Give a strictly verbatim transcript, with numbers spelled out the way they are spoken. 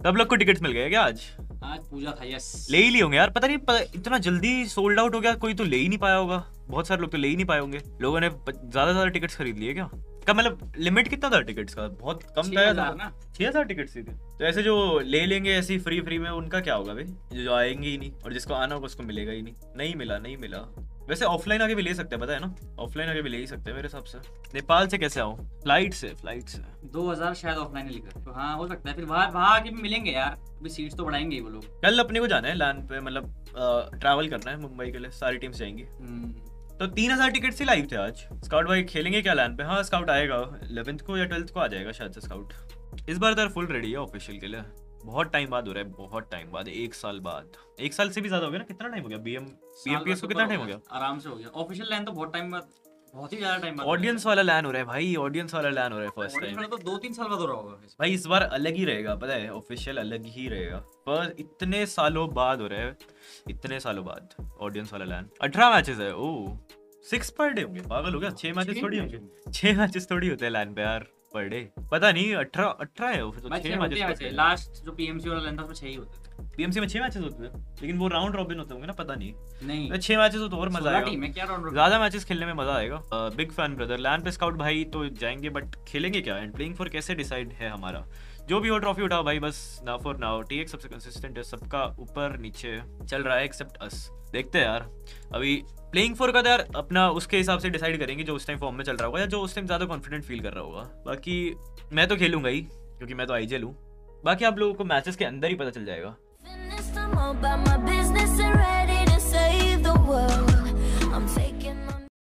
सब लोग को टिकट्स मिल गए क्या आज? आज पूजा था, यस। ले ही लिए होंगे यार, पता नहीं पता, इतना जल्दी सोल्ड आउट हो गया, कोई तो ले ही नहीं पाया होगा। बहुत सारे लोग तो ले ही नहीं पाए होंगे। लोगों ने ज्यादा ज्यादा टिकट्स खरीद लिए क्या? कब मतलब लिमिट कितना था टिकट्स का? बहुत कम था ना, छह हजार टिकट्स थी। तो ऐसे जो ले लेंगे ऐसी फ्री फ्री में, उनका क्या होगा भाई? जो आएंगे ही नहीं, और जिसको आना होगा उसको मिलेगा ही नहीं। नहीं मिला नहीं मिला। वैसे ऑफलाइन आके भी ले सकते हैं, पता है ना? ऑफलाइन आके भी ले ही सकते हैं मेरे हिसाब से। नेपाल से कैसे आओ? फ्लाइट से फ्लाइट से दो हज़ार शायद ऑफलाइन लिखा, तो हाँ हो सकता है। फिर वहाँ वहाँ आके भी मिलेंगे यार, अभी सीट्स तो बढ़ाएंगे वो लोग। कल अपने को जाना है लैंड पे, मतलब ट्रैवल करना है मुंबई के लिए, सारी टीम्स जाएंगी। तो तीन हजार टिकट से लाइव थे आज। स्काउट भाई खेलेंगे क्या लैंड पे? हाँ स्काउट आएगा इलेवेंथ को या ट्वेल्थ को आ जाएगा शायद से स्काउट। इस बार तो फुल रेडी है ऑफिशियल के लिए। बहुत टाइम बाद हो रहा है, बहुत टाइम बाद, एक साल बाद। एक साल से भी ज्यादा हो गया ना? कितना टाइम हो गया? बीएम बीएमपीएस को कितना टाइम हो गया? आराम से हो गया ऑफिशियल लैन तो बहुत टाइम बाद, बहुत ही ज्यादा टाइम बाद। ऑडियंस वाला लैन हो रहा है भाई, ऑडियंस वाला लैन हो रहा है फर्स्ट टाइम। तो दो तीन साल बाद हो रहा होगा भाई। इस बार अलग ही रहेगा, पता है? ऑफिशियल अलग ही रहेगा, पर इतने सालों बाद हो रहा है, इतने सालों बाद ऑडियंस वाला लैन। अठारह मैचेस है। ओह सिक्स पर डे होंगे? पागल हो गया। छह मैचेस थोड़ी होंगे, छह मैचेस थोड़ी होते हैं लैन पे यार पर डे। पता नहीं अठारह अठारह है फिर तो छह मैचेस। लास्ट जो पीएमसी वाला लैन था उसमें छह ही होते थे। पीएमसी में छह मैचेस होते थे, लेकिन वो राउंड रॉबिन होते होंगे ना? पता नहीं। नहीं छह मैचेस हो तो और मजा आएगा। टीम में क्या राउंड रॉबिन? ज्यादा मैचेस खेलने में मजा आएगा। Big fan brother. लैन पे स्काउट भाई तो जाएंगे, बट खेलेंगे क्या? एंड प्लेइंग फॉर कैसे डिसाइड है हमारा? जो भी हो ट्रॉफी उठाओ भाई बस। नाउ फॉर नाउ टीएक्स सबसे कंसिस्टेंट है, सबका ऊपर नीचे चल रहा है एक्सेप्ट अस। देखते हैं यार अभी प्लेइंग फॉर का तो यार अपना उसके हिसाब से डिसाइड करेंगे, जो उस टाइम फॉर्म में चल रहा होगा या जो उस टाइम ज्यादा कॉन्फिडेंट फील कर रहा होगा। बाकी मैं तो खेलूंगा ही, क्योंकि मैं तो आईजेल हूँ। बाकी आप लोगों को मैचेस के अंदर ही पता चल जाएगा।